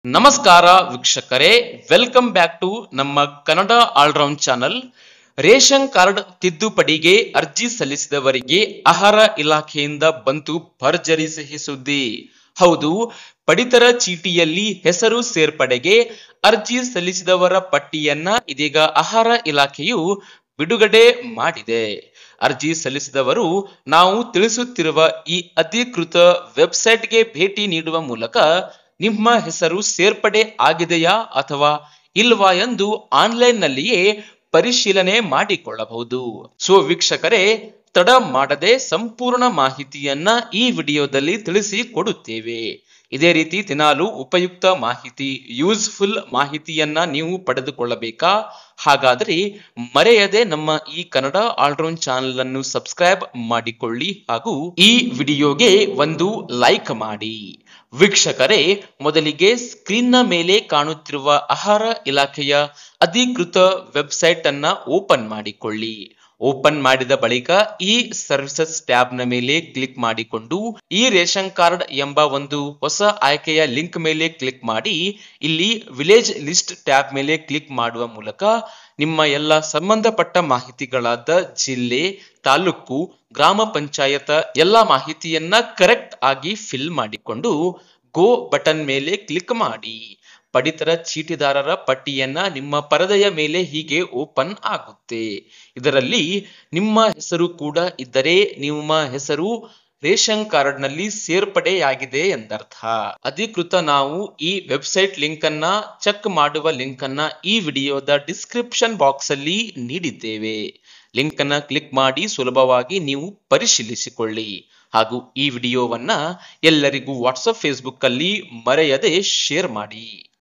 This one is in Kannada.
ನಮಸ್ಕಾರ ವೀಕ್ಷಕರೇ, ವೆಲ್ಕಮ್ ಬ್ಯಾಕ್ ಟು ನಮ್ಮ Kannada allround channel. Ration card ತಿದ್ದುಪಡಿಗೆ ಅರ್ಜಿ ಸಲ್ಲಿಸಿದವರಿಗೆ ಆಹಾರ ಇಲಾಖೆಯಿಂದ ಬಂತು ಭರ್ಜರಿ ಸಿಹಿ ಸುದ್ದಿ. ಹೌದು, ಪಡಿತರ ಚೀಟಿಯಲ್ಲಿ ಹೆಸರು ಸೇರ್ಪಡೆಗೆ ಅರ್ಜಿ ಸಲ್ಲಿಸಿದವರ ಪಟ್ಟಿಯನ್ನ ಇದೀಗ ಆಹಾರ ಇಲಾಖೆಯು ಬಿಡುಗಡೆ ಮಾಡಿದೆ. ಅರ್ಜಿ ಸಲ್ಲಿಸಿದವರು ನಾವು ತಿಳಿಸುತ್ತಿರುವ ಈ ಅಧಿಕೃತ ವೆಬ್ಸೈಟ್ಗೆ ಭೇಟಿ ನೀಡುವ ಮೂಲಕ ನಿಮ್ಮ ಹೆಸರು ಸೇರ್ಪಡೆ ಆಗಿದೆಯಾ ಅಥವಾ ಇಲ್ವಾ ಎಂದು ಆನ್ಲೈನ್ ನಲ್ಲಿಯೇ ಪರಿಶೀಲನೆ ಮಾಡಿಕೊಳ್ಳಬಹುದು. ಸೊ ವೀಕ್ಷಕರೇ, ತಡ ಮಾಡದೆ ಸಂಪೂರ್ಣ ಮಾಹಿತಿಯನ್ನ ಈ ವಿಡಿಯೋದಲ್ಲಿ ತಿಳಿಸಿ ಕೊಡುತ್ತೇವೆ. ಇದೇ ರೀತಿ ದಿನಾಲು ಉಪಯುಕ್ತ ಮಾಹಿತಿ, ಯೂಸ್ಫುಲ್ ಮಾಹಿತಿಯನ್ನ ನೀವು ಪಡೆದುಕೊಳ್ಳಬೇಕಾ? ಹಾಗಾದರೆ ಮರೆಯದೆ ನಮ್ಮ ಈ ಕನ್ನಡ ಆಲ್ರೌಂಡ್ ಚಾನಲ್ ಅನ್ನು ಸಬ್ಸ್ಕ್ರೈಬ್ ಮಾಡಿಕೊಳ್ಳಿ ಹಾಗೂ ಈ ವಿಡಿಯೋಗೆ ಒಂದು ಲೈಕ್ ಮಾಡಿ. ವೀಕ್ಷಕರೇ, ಮೊದಲಿಗೆ ಸ್ಕ್ರೀನ್ ನ ಮೇಲೆ ಕಾಣುತ್ತಿರುವ ಆಹಾರ ಇಲಾಖೆಯ ಅಧಿಕೃತ ವೆಬ್ಸೈಟ್ ಅನ್ನ ಓಪನ್ ಮಾಡಿಕೊಳ್ಳಿ. ಓಪನ್ ಮಾಡಿದ ಬಳಿಕ ಈ ಸರ್ವಿಸಸ್ ಟ್ಯಾಬ್ ನ ಮೇಲೆ ಕ್ಲಿಕ್ ಮಾಡಿಕೊಂಡು ಈ ರೇಷನ್ ಕಾರ್ಡ್ ಎಂಬ ಒಂದು ಹೊಸ ಆಯ್ಕೆಯ ಲಿಂಕ್ ಮೇಲೆ ಕ್ಲಿಕ್ ಮಾಡಿ ಇಲ್ಲಿ ವಿಲೇಜ್ ಲಿಸ್ಟ್ ಟ್ಯಾಬ್ ಮೇಲೆ ಕ್ಲಿಕ್ ಮಾಡುವ ಮೂಲಕ ನಿಮ್ಮ ಎಲ್ಲ ಸಂಬಂಧಪಟ್ಟ ಮಾಹಿತಿಗಳಾದ ಜಿಲ್ಲೆ, ತಾಲೂಕು, ಗ್ರಾಮ ಪಂಚಾಯತ ಎಲ್ಲ ಮಾಹಿತಿಯನ್ನ ಕರೆಕ್ಟ್ ಆಗಿ ಫಿಲ್ ಮಾಡಿಕೊಂಡು ಗೋ ಬಟನ್ ಮೇಲೆ ಕ್ಲಿಕ್ ಮಾಡಿ. ಪಡಿತರ ಚೀಟಿದಾರರ ಪಟ್ಟಿಯನ್ನ ನಿಮ್ಮ ಪರದೆಯ ಮೇಲೆ ಹೀಗೆ ಓಪನ್ ಆಗುತ್ತೆ. ಇದರಲ್ಲಿ ನಿಮ್ಮ ಹೆಸರು ಕೂಡ ಇದ್ದರೆ ನಿಮ್ಮ ಹೆಸರು ರೇಷನ್ ಕಾರ್ಡ್ ನಲ್ಲಿ ಸೇರ್ಪಡೆಯಾಗಿದೆ ಎಂದರ್ಥ. ಅಧಿಕೃತ ನಾವು ಈ ವೆಬ್ಸೈಟ್ ಲಿಂಕ್ ಅನ್ನ ಚೆಕ್ ಮಾಡುವ ಲಿಂಕ್ ಅನ್ನ ಈ ವಿಡಿಯೋದ ಡಿಸ್ಕ್ರಿಪ್ಷನ್ ಬಾಕ್ಸ್ ಅಲ್ಲಿ ನೀಡಿದ್ದೇವೆ. ಲಿಂಕ್ ಅನ್ನ ಕ್ಲಿಕ್ ಮಾಡಿ ಸುಲಭವಾಗಿ ನೀವು ಪರಿಶೀಲಿಸಿಕೊಳ್ಳಿ ಹಾಗೂ ಈ ವಿಡಿಯೋವನ್ನ ಎಲ್ಲರಿಗೂ ವಾಟ್ಸಪ್, ಫೇಸ್ಬುಕ್ ಅಲ್ಲಿ ಮರೆಯದೆ ಶೇರ್ ಮಾಡಿ.